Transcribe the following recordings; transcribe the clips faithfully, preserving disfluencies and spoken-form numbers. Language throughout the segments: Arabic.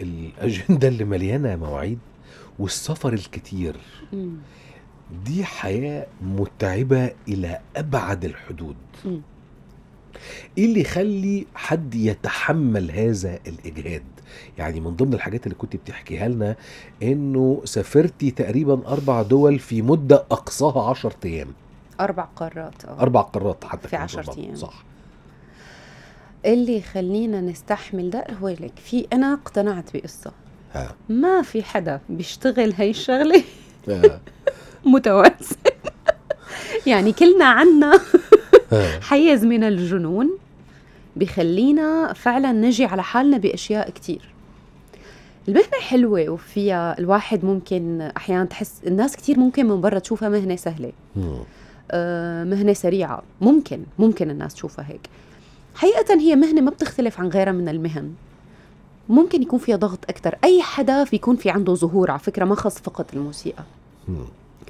الأجندة اللي مليانة مواعيد والسفر الكتير مم. دي حياة متعبة إلى أبعد الحدود. مم. إيه اللي يخلي حد يتحمل هذا الإجهاد؟ يعني من ضمن الحاجات اللي كنت بتحكيها لنا إنه سافرتي تقريبا أربع دول في مدة أقصاها عشر أيام. أربع قارات اه أربع قارات حتى في كمان عشر بالضبط. أيام. صح. اللي يخلينا نستحمل ده هو لك في أنا اقتنعت بقصة، ها. ما في حدا بيشتغل هاي الشغلة آه. متوازن. يعني كلنا عنا ها. حيز من الجنون بيخلينا فعلا نجي على حالنا بأشياء كتير. المهنة حلوة وفيها الواحد ممكن أحيانا تحس الناس كتير ممكن من برا تشوفها مهنة سهلة، مم. آه مهنة سريعة، ممكن ممكن الناس تشوفها هيك. حقيقة هي مهنة ما بتختلف عن غيرها من المهن، ممكن يكون فيها ضغط أكتر. أي حدا بيكون في عنده ظهور على فكرة، ما خص فقط الموسيقى. مم.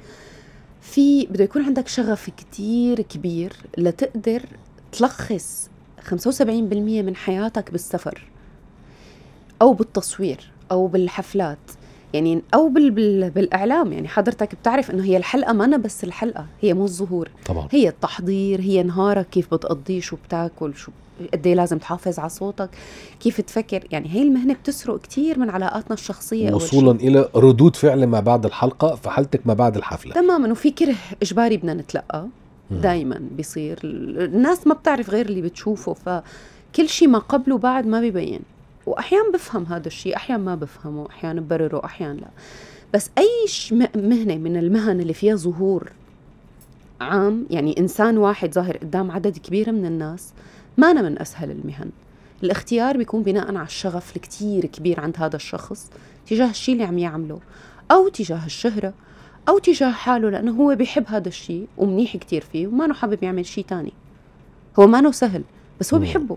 في بده يكون عندك شغف كتير كبير لتقدر تلخص خمسة وسبعين بالمية من حياتك بالسفر أو بالتصوير أو بالحفلات، يعني أو بال بال بالإعلام. يعني حضرتك بتعرف إنه هي الحلقة ما أنا بس الحلقة، هي مو الظهور طبعا. هي التحضير، هي نهارك كيف بتقضيه، شو بتاكل، شو قد ايه لازم تحافظ على صوتك، كيف تفكر. يعني هي المهنة بتسرق كتير من علاقاتنا الشخصية وصولا أول شيء. إلى ردود فعل ما بعد الحلقة، في حالتك ما بعد الحفلة. تماما. وفي كره إجباري بدنا نتلقى دايما بيصير، الناس ما بتعرف غير اللي بتشوفه، فكل شيء ما قبل وبعد ما بيبين. وأحيانا بفهم هذا الشيء، أحيانا ما بفهمه، أحيانا ببرره، أحيانا لا. بس أي مهنة من المهن اللي فيها ظهور عام، يعني إنسان واحد ظاهر قدام عدد كبير من الناس، ما أنا من أسهل المهن. الاختيار بيكون بناء على الشغف الكتير كبير عند هذا الشخص تجاه الشيء اللي عم يعمله، أو تجاه الشهرة، أو تجاه حاله، لأنه هو بيحب هذا الشيء ومنيح كتير فيه وما نو حابب يعمل شيء تاني. هو ما نو سهل بس هو بيحبه.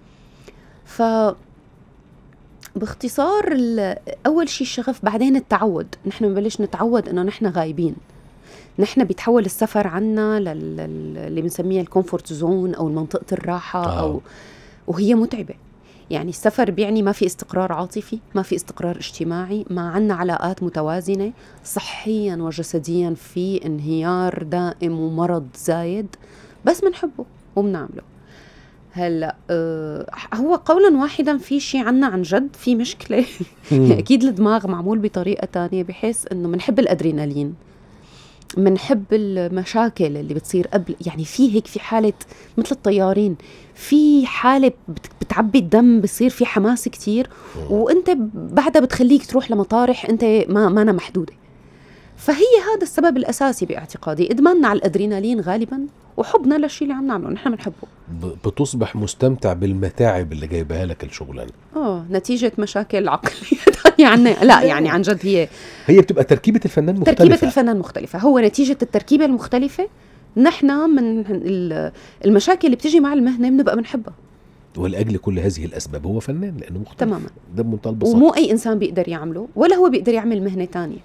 ف باختصار أول شيء الشغف، بعدين التعود. نحن بنبلش نتعود إنه نحن غايبين، نحن بيتحول السفر عنا لل... اللي بنسميها الكومفورت زون أو منطقة الراحة. آه. أو وهي متعبة. يعني السفر بيعني ما في استقرار عاطفي، ما في استقرار اجتماعي، ما عنا علاقات متوازنة صحيا وجسديا، في انهيار دائم ومرض زايد، بس بنحبه وبنعمله. هلا أه هو قولا واحدا في شيء عنا عن جد في مشكلة. أكيد الدماغ معمول بطريقة تانية، بحيث إنه منحب الأدرينالين، منحب المشاكل اللي بتصير قبل. يعني في هيك في حالة مثل الطيارين، في حالة بتعبي الدم، بصير في حماس كتير، وانت بعدها بتخليك تروح لمطارح انت ما مانا محدودة. فهي هذا السبب الأساسي باعتقادي، إدماننا على الأدرينالين غالبا وحبنا للشيء اللي عم نعمله نحن بنحبه. بتصبح مستمتع بالمتاعب اللي جايبها لك الشغلانة. اه نتيجة مشاكل عقلية تانية عنا. لا يعني عن جد هي هي بتبقى تركيبة الفنان مختلفة. تركيبة الفنان مختلفة. هو نتيجة التركيبة المختلفة نحن من المشاكل اللي بتجي مع المهنة بنبقى بنحبها. ولأجل كل هذه الأسباب هو فنان، لأنه مختلف تماما. ده بمنتهى البساطة. ومو أي إنسان بيقدر يعمله، ولا هو بيقدر يعمل مهنة تانية.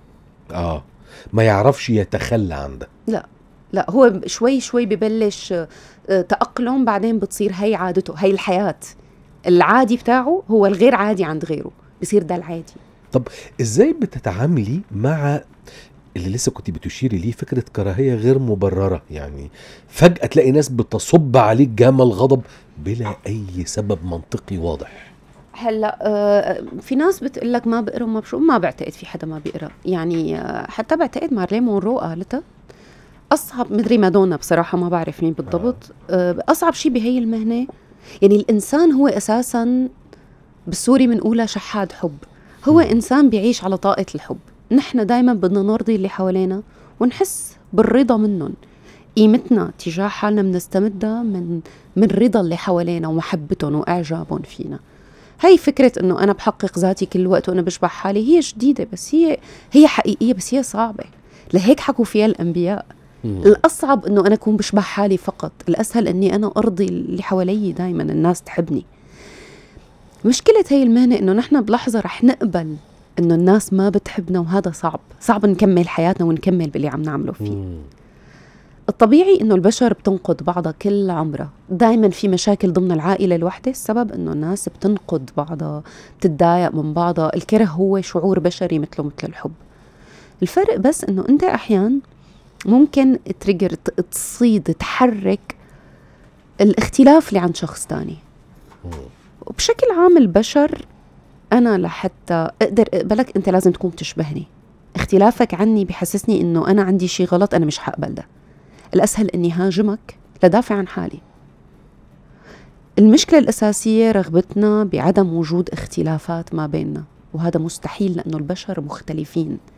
آه ما يعرفش يتخلى عن ده. لا لا، هو شوي شوي ببلش تأقلم، بعدين بتصير هاي عادته، هاي الحياة. العادي بتاعه هو الغير عادي عند غيره، بصير ده العادي. طب إزاي بتتعاملي مع اللي لسه كنت بتشيري ليه، فكرة كراهية غير مبررة؟ يعني فجأة تلاقي ناس بتصب عليك جمل غضب بلا أي سبب منطقي واضح. هلا آه في ناس بتقول لك ما بقرا ما بشو، ما بعتقد في حدا ما بيقرا. يعني آه حتى بعتقد مارلين مونرو قالتها، أصعب مدري مادونا بصراحة ما بعرف مين بالضبط. آه أصعب شيء بهي المهنة، يعني الإنسان هو أساساً بالسوري منقولها شحاد حب. هو م. إنسان بيعيش على طاقة الحب. نحن دايماً بدنا نرضي اللي حوالينا ونحس بالرضا منهم. قيمتنا تجاه حالنا بنستمدها من من رضا اللي حوالينا ومحبتهم وإعجابهم فينا. هاي فكرة إنه أنا بحقق ذاتي كل وقت وأنا بشبع حالي هي جديدة، بس هي هي حقيقية، بس هي صعبة. لهيك حكوا فيها الأنبياء. مم. الأصعب إنه أنا أكون بشبع حالي فقط، الأسهل إني أنا أرضي اللي حوالي، دايما الناس تحبني. مشكلة هاي المهنة إنه نحن بلحظة رح نقبل إنه الناس ما بتحبنا، وهذا صعب صعب نكمل حياتنا ونكمل باللي عم نعمله فيه. مم. الطبيعي انه البشر بتنقد بعضها كل عمرها، دائما في مشاكل ضمن العائله الوحده، السبب انه الناس بتنقد بعضها، بتتضايق من بعضها. الكره هو شعور بشري مثله مثل الحب. الفرق بس انه انت احيان ممكن تريجر، تصيد، تحرك الاختلاف اللي عند شخص تاني. وبشكل عام البشر، انا لحتى اقدر اقبلك انت لازم تكون تشبهني. اختلافك عني بحسسني انه انا عندي شيء غلط، انا مش هقبل ده. الاسهل اني هاجمك لدافع عن حالي. المشكلة الأساسية رغبتنا بعدم وجود اختلافات ما بيننا، وهذا مستحيل لأنه البشر مختلفين.